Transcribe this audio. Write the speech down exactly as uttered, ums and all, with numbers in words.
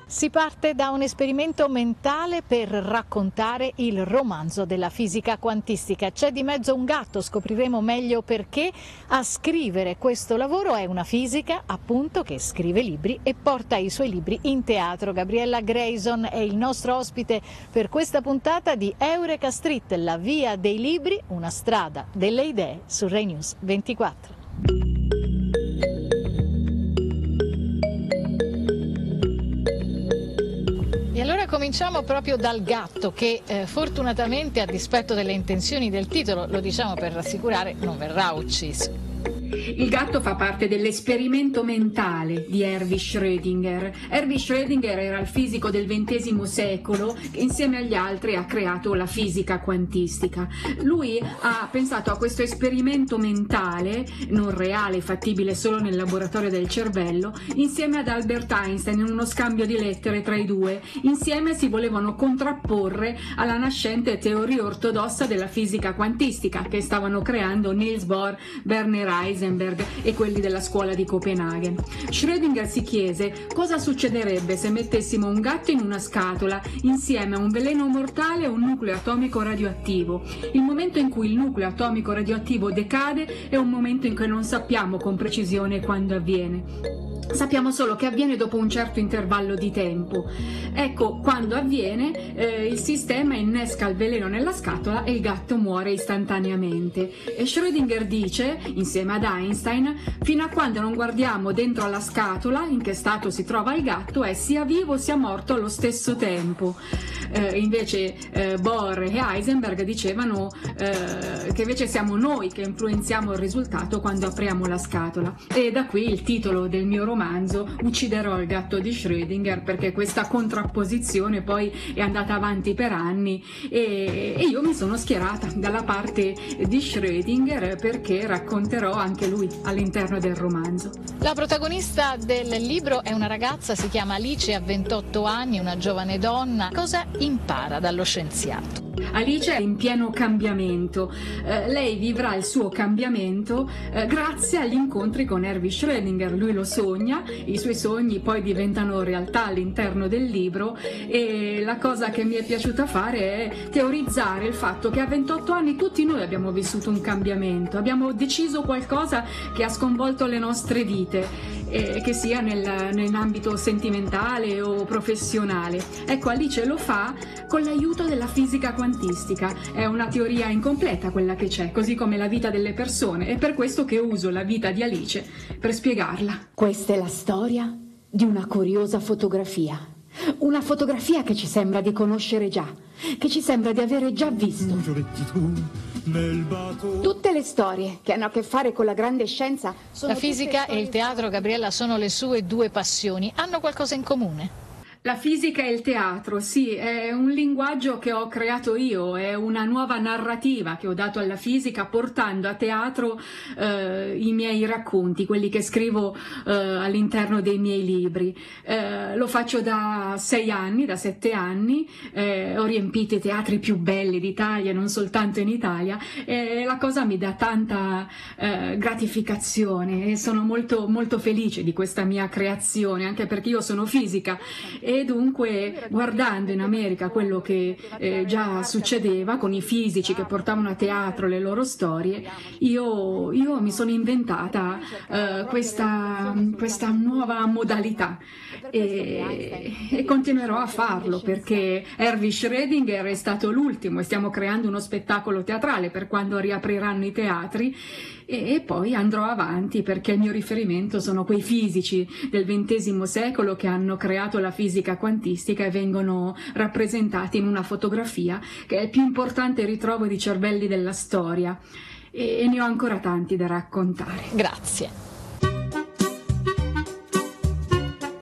Si parte da un esperimento mentale per raccontare il romanzo della fisica quantistica. C'è di mezzo un gatto, scopriremo meglio perché. A scrivere questo lavoro è una fisica, appunto, che scrive libri e porta i suoi libri in teatro. Gabriella Grayson è il nostro ospite per questa puntata di Eureka Street, la via dei libri, una strada delle idee su Rai News ventiquattro. E allora cominciamo proprio dal gatto che eh, fortunatamente, a dispetto delle intenzioni del titolo, lo diciamo per rassicurare, non verrà ucciso. Il gatto fa parte dell'esperimento mentale di Erwin Schrödinger. Erwin Schrödinger era il fisico del ventesimo secolo che insieme agli altri ha creato la fisica quantistica. Lui ha pensato a questo esperimento mentale, non reale, fattibile solo nel laboratorio del cervello, insieme ad Albert Einstein, in uno scambio di lettere tra i due. Insieme si volevano contrapporre alla nascente teoria ortodossa della fisica quantistica che stavano creando Niels Bohr, Werner Heisenberg e quelli della scuola di Copenaghen. Schrödinger si chiese cosa succederebbe se mettessimo un gatto in una scatola insieme a un veleno mortale e un nucleo atomico radioattivo. Il momento in cui il nucleo atomico radioattivo decade è un momento in cui non sappiamo con precisione quando avviene. Sappiamo solo che avviene dopo un certo intervallo di tempo. Ecco, quando avviene, eh, il sistema innesca il veleno nella scatola e il gatto muore istantaneamente. E Schrödinger dice, insieme ad Einstein, fino a quando non guardiamo dentro alla scatola in che stato si trova il gatto è sia vivo sia morto allo stesso tempo. Eh, invece eh, Bohr e Heisenberg dicevano eh, che invece siamo noi che influenziamo il risultato quando apriamo la scatola. E da qui il titolo del mio romanzo, Ucciderò il gatto di Schrödinger, perché questa contrapposizione poi è andata avanti per anni e, e io mi sono schierata dalla parte di Schrödinger perché racconterò anche lui all'interno del romanzo. La protagonista del libro è una ragazza, si chiama Alice, ha ventotto anni, una giovane donna. Cosa impara dallo scienziato? Alice è in pieno cambiamento, eh, lei vivrà il suo cambiamento eh, grazie agli incontri con Erwin Schrödinger. Lui lo sogna, i suoi sogni poi diventano realtà all'interno del libro e la cosa che mi è piaciuta fare è teorizzare il fatto che a ventotto anni tutti noi abbiamo vissuto un cambiamento, abbiamo deciso qualcosa che ha sconvolto le nostre vite, eh, che sia nel, nell'ambito sentimentale o professionale. Ecco, Alice lo fa con l'aiuto della fisica quantistica. È una teoria incompleta quella che c'è, così come la vita delle persone, è per questo che uso la vita di Alice per spiegarla. Questa è la storia di una curiosa fotografia. Una fotografia che ci sembra di conoscere già, che ci sembra di avere già visto. Tutte le storie che hanno a che fare con la grande scienza sono La fisica e il teatro, Gabriella, sono le sue due passioni. Hanno qualcosa in comune? La fisica e il teatro, sì, è un linguaggio che ho creato io, è una nuova narrativa che ho dato alla fisica portando a teatro eh, i miei racconti, quelli che scrivo eh, all'interno dei miei libri. Eh, lo faccio da sei anni, da sette anni, eh, ho riempito i teatri più belli d'Italia, non soltanto in Italia, e la cosa mi dà tanta eh, gratificazione e sono molto, molto felice di questa mia creazione, anche perché io sono fisica. E dunque, guardando in America quello che eh, già succedeva con i fisici che portavano a teatro le loro storie, io, io mi sono inventata eh, questa, questa nuova modalità e, e continuerò a farlo perché Erwin Schrödinger è stato l'ultimo e stiamo creando uno spettacolo teatrale per quando riapriranno i teatri e poi andrò avanti perché il mio riferimento sono quei fisici del ventesimo secolo che hanno creato la fisica quantistica e vengono rappresentati in una fotografia che è il più importante ritrovo di cervelli della storia e ne ho ancora tanti da raccontare. Grazie.